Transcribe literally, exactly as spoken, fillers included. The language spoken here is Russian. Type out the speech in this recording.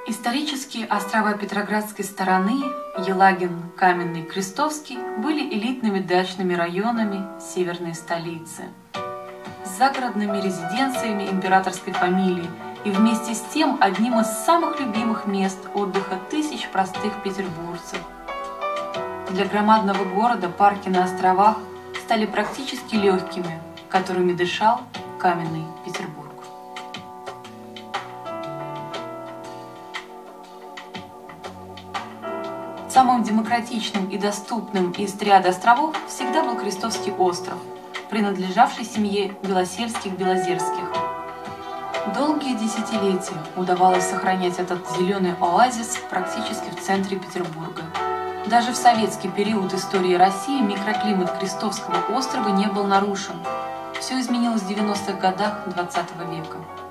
Исторические острова Петроградской стороны Елагин, Каменный, Крестовский были элитными дачными районами северной столицы с загородными резиденциями императорской фамилии и вместе с тем одним из самых любимых мест отдыха тысяч простых петербуржцев. Для громадного города парки на островах стали практически легкими, которыми дышал каменный Петербург. Самым демократичным и доступным из ряда островов всегда был Крестовский остров, принадлежавший семье Белосельских-Белозерских. Долгие десятилетия удавалось сохранять этот зеленый оазис практически в центре Петербурга. Даже в советский период истории России микроклимат Крестовского острова не был нарушен. Все изменилось в девяностых годах двадцатого века.